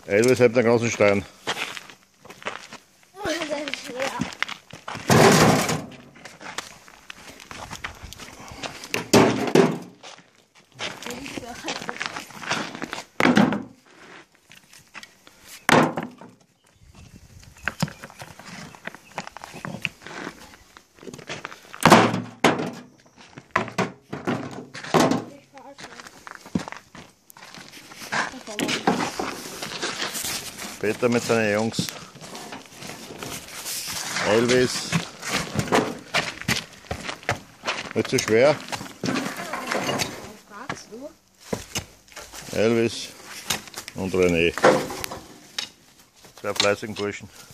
Elvis hebt den ganzen Stein. Das ist schwer. Peter mit seinen Jungs. Elvis. Nicht zu schwer. Fragst du? Elvis und René. Sehr fleißigen Burschen.